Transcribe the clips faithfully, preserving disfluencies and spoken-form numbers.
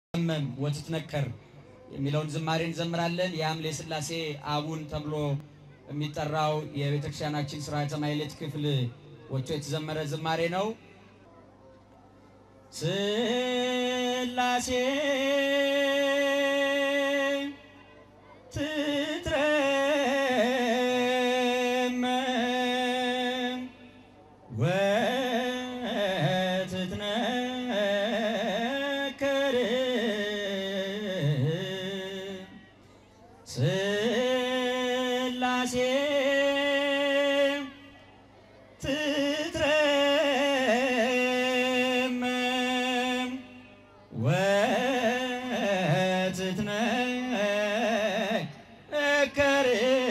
መም ወትትነከር የሚለውን ዝማሬን ዘምራለን። ያም ለስላሴ አቡን ተብሎ የሚጠራው የቤተክርስቲያናችን ሥርዓተ ማኅሌት ክፍል ወጥቶ የተዘመረ ዝማሬ ነው። ስላሴ ትትረመም ወትትነከር ስላሴ ትትረመም ወትትነከር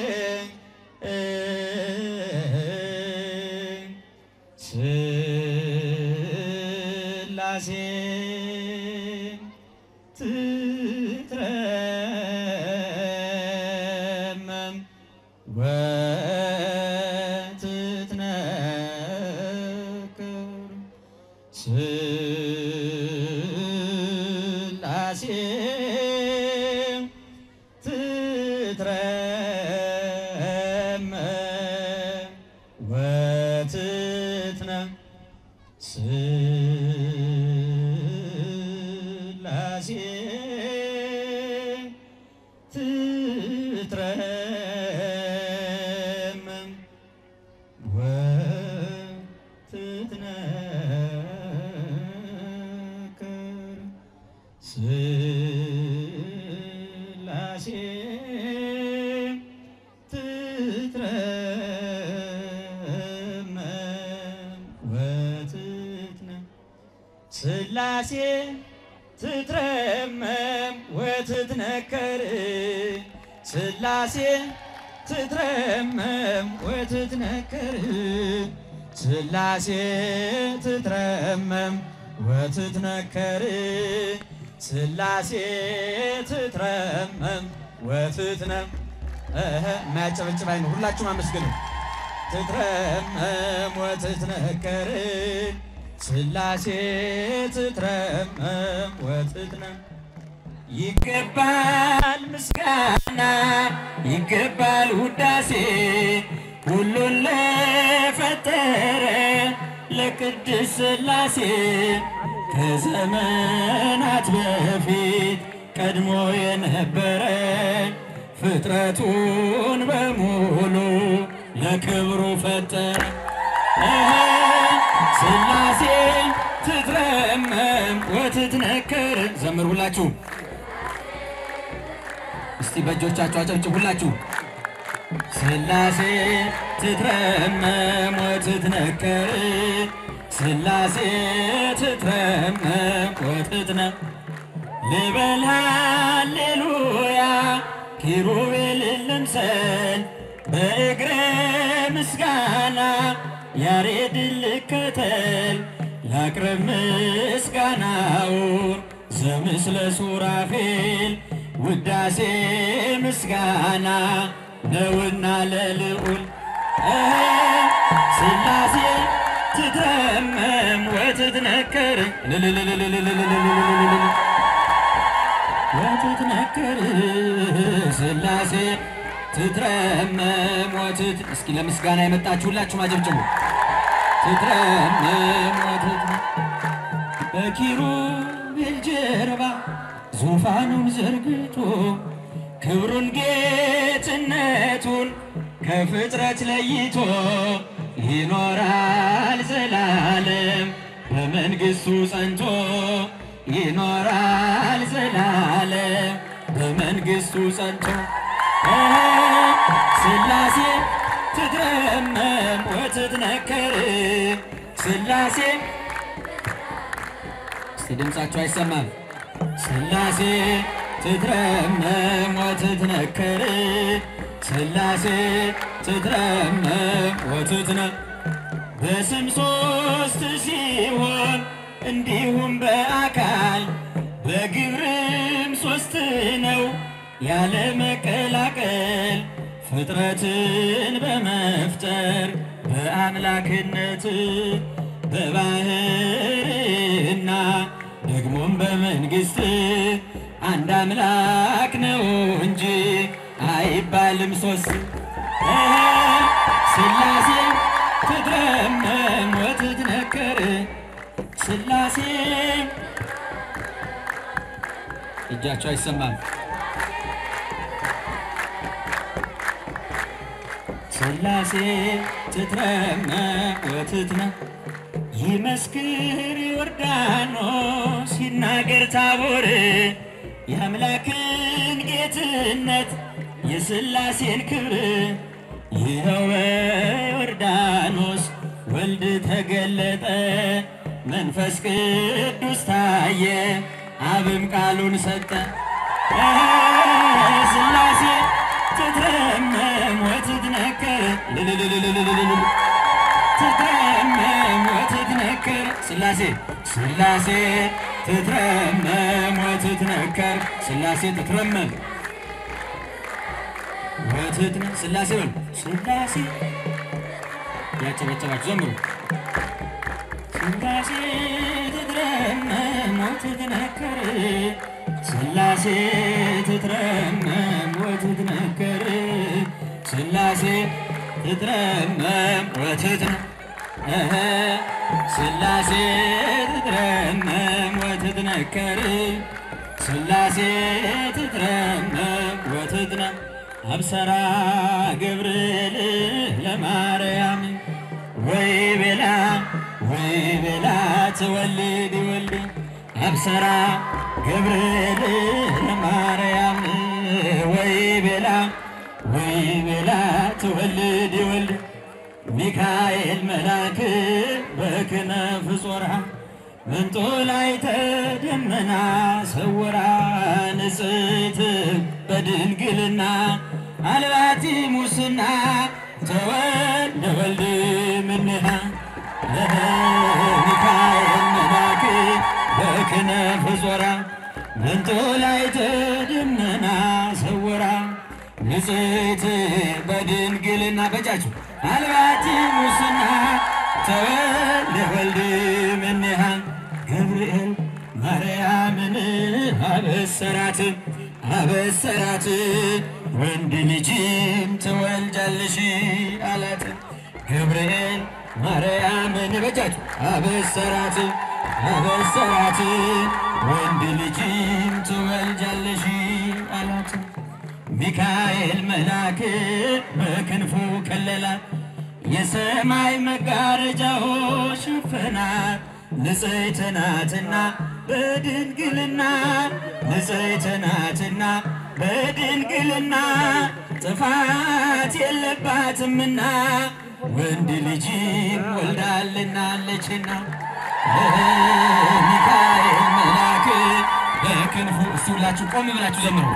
ስላሴ ትትረመም ወትትነከር ስላሴ ትትረመም ወትትነ ስላሴ ትትረመም ወትትነከር ስላሴ ትትረመም ወትትነ ስላሴ ትትረመም ወትትነከር ስላሴ ትትረመም ወትትነከር ስላሴ ትትረመም ወትትነከር ስላሴ ትትረመም ወትትነ እህ ማያጨበጭብ አይኑ ሁላችሁም አመስግኑ። ትትረመም ወትትነከር ስላሴ ትትረመም ወትትነ ይገባል ምስጋና ይገባል ውዳሴ ሁሉን ለፈጠረ ለቅድስት ስላሴ ከዘመናት በፊት ቀድሞ የነበረ ፍጥረቱን በሙሉ ለክብሩ ፈጠረ። ስላሴ ትትረመም ወትትነከር ዘምሩ ሁላችሁ እስቲ በእጆቻችሁ አጨብጭቡ ሁላችሁ። ስላሴ ትትረመም ወትትነከር ስላሴ ትትረመም ወትትነ ልበል ሃሌሉያ ኪሩቤል ልምሰል በእግረ ምስጋና ያሬድ ልከተል ላቅርብ ምስጋናውን ዘምስለ ሱራፌል ውዳሴ ምስጋና ነውና ለልዑል ስላሴ ትትረመም ወትትነከር ወትትነከር ስላሴ ትትረመም ወትት እስኪ ለምስጋና የመጣችሁ ሁላችሁም አጨብጭቡ። ትትረመም ወትትነ በኪሩቤል ጀርባ ዙፋኑን ዘርግቶ ክብሩን ጌትነቱን ከፍጥረት ለይቶ ይኖራል ዘላለም በመንግሥቱ ጸንቶ ይኖራል ዘላለም በመንግሥቱ ጸንቶ ስላሴ ትትረመም ወትትነከር ስላሴ እስቲ ድምፃችሁ አይሰማም። ስላሴ ትትረመም ወትትነከር ስላሴ ትትረመም ወትትነ በስም ሶስት ሲሆን እንዲሁም በአካል በግብርም ሶስት ነው ያለ መቀላቀል ፍጥረትን በመፍጠር በአምላክነት በባህርና ደግሞም በመንግሥት አንድ አምላክ ነው እንጂ አይባልም ሶስት ሥላሴ ትትረመም ወትትነከር ሥላሴ እጃቸው አይሰማም ሥላሴ ትትረመም ወትትነከር ይመስክር ዮርዳኖስ ይናገር ታቦር የአምላክን ጌትነት የሥላሴን ክብር ይኸው በዮርዳኖስ ወልድ ተገለጠ መንፈስ ቅዱስ ታየ አብም ቃሉን ሰጠ ሥላሴ ትትረመም ወትትነከር ትትረመም ወትትነከር ሥላሴ ሥላሴ ትትረመም ወትትነከር ሥላሴ ትትረመም ወትትነከር ሥላሴ በሉ ሥላሴ ያጨበጨባችሁ ዘምሩ ሥላሴ ትትረመም ወትትነከር ሥላሴ ትትረመም ወትትነከር ሥላሴ ትትረመም ወትትነከር ሥላሴ ትትረመም ወትትነከር ሥላሴ ትትረመም ወትትነከር አብሰራ ገብርኤል ለማርያም ወይ ቤላ ወይ ቤላ ትወልድ ወልድ አብሰራ ገብርኤል ለማርያም ወይ ቤላ ወይ ቤላ ትወልድ ወልድ ሚካኤል መልአክ በክነፍ ጾራ መንጦላዕተ ደመና ሰወራ ንጽሕት በድንግልና አልባቲ ሙስና ተወልደ ወልድ እምኔሃ ሚካኤል መልአክ በክነፍ ጾራ መንጦላዕተ ደመና ሰወራ ንጽሕት በድንግልና በጃችሁ አልባቲ ሙስና ተወልደ ወልድ እምኔሃ ገብርኤል ማርያምን አበሰራት አበሰራት ወንድ ልጅም ትወልጃለሽ አላት ገብርኤል ማርያምን በጃችሁ አበሰራት አበሰራት ወንድ ልጅም ትወልጃለሽ አላት ሚካኤል መልአክ በክንፉ ከለላት የሰማይ መጋረጃው ሸፈናት ንጽሕት ናትና በድንግልና ንጽሕት ናትና በድንግልና ጥፋት የለባትምና ወንድ ልጅም ወልዳልናለችና ሚካኤል መልአክ በክንፉ እሱ ሁላችሁ ቆም ብላችሁ ዘምሩ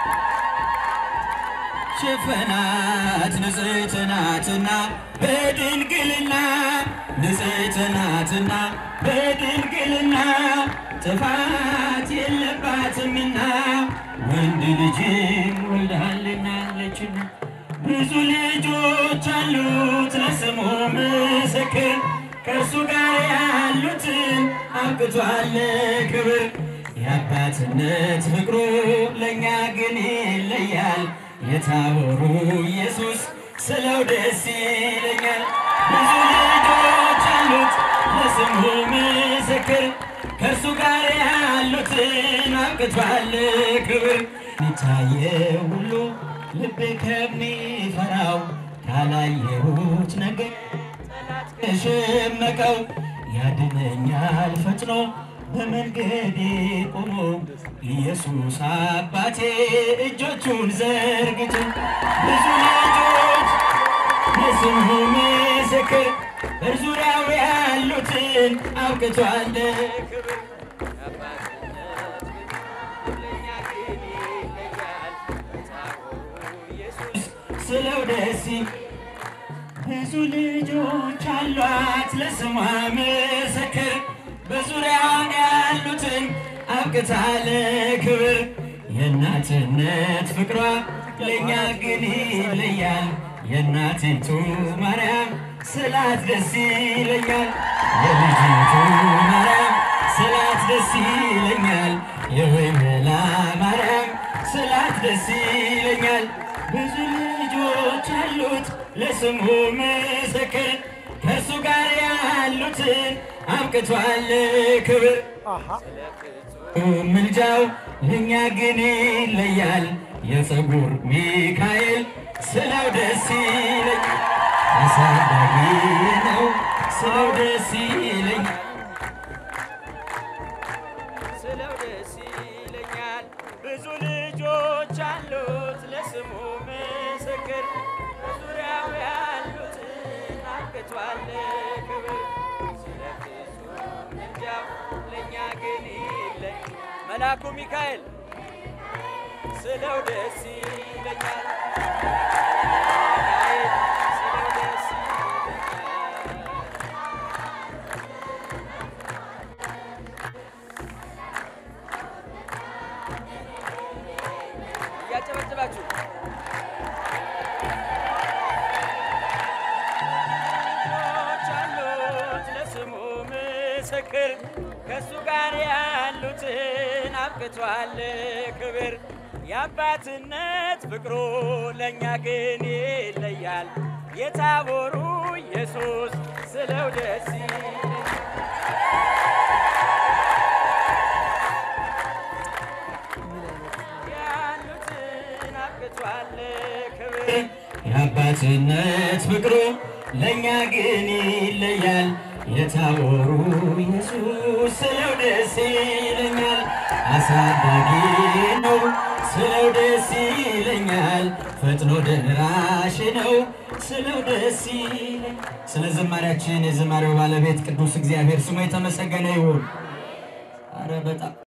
ሸፈናት ንጽሕት ናትና በድንግልና ንጽሕት ናትና በድንግልና ጥፋት የለባትምና ወንድ ልጅም ወልዳልናለችና ብዙ ልጆች አሉት ለስሙ ምስክር ከእርሱ ጋር ያሉትን አብቅቷል ክብር የአባትነት ፍቅሩ ለእኛ ግን ይለያል የታቦሩ ኢየሱስ ስለው ደስ ይለኛል ብዙ ልጆች አሉት ለስሙ ምስክር ከእርሱ ጋር ያሉትን አብቅቷል ክብር ሚታየው ሁሉ ልቤ ከሚፈራው ካላየሁት ነገር ተሸመቀው ያድነኛል ፈጥኖ በመንገዴ ቆሞ ኢየሱስ አባቴ እጆቹን ዘርግቶ ብዙ ልጆች ለስሙ ምስክር በዙሪያው ያሉትን አብቅቷል ክብር ስለው ደስ ብዙ ልጆች አሏት ለስሟ ምስክር በዙሪያው ያሉትን አብቅቷል ክብር የእናትነት ፍቅሯ ለእኛ ግን ይለያል የእናቲቱ ማርያም ስላት ደስ ይለኛል የልጅቱ ማርያም ስላት ደስ ይለኛል የወይመላ ማርያም ስላት ደስ ይለኛል ብዙ ልጆች አሉት ለስሙ ምስክር ከእርሱ ጋር ያሉትን አብቅቷል ክብር ምልጃው ለእኛ ግን ይለያል የፀጉር ሚካኤል ስለው ደስ ይለኛል አሳዳጊ ነው ስለው ደስ ይለኛል ስለው ደስ ይለኛል ብዙ ልጆች አሉት ለስሙ ምስክር በዙሪያው ያሉትን አብቅቷል ክብር ስለ ፍጹም ምልጃው ለእኛ ግን ይለያል መልአኩ ሚካኤል ስለው ደስ ይለኛል ስለው ደስ ይለኛል እያጨበጨባችሁ አሉት ለስሙ ምስክር ከእሱ ጋር ያሉትን አብቅቷል ክብር የአባትነት ፍቅሩ ለእኛ ግን ይለያል የታቦሩ ኢየሱስ ስለው ደስ ይለኛል ያሉትን አብቅቷል ክብር የአባትነት ፍቅሩ ለእኛ ግን ይለያል የታቦሩ ኢየሱስ ስለው ደስ ይለኛል አሳዳጊ ነው ስለው ደስ ይለኛል ፈጥኖ ደራሽ ነው ስለው ደስ ይለኛል ስለ ዝማሬያችን የዝማሬው ባለቤት ቅዱስ እግዚአብሔር ስሙ የተመሰገነ ይሁን። አረ በጣም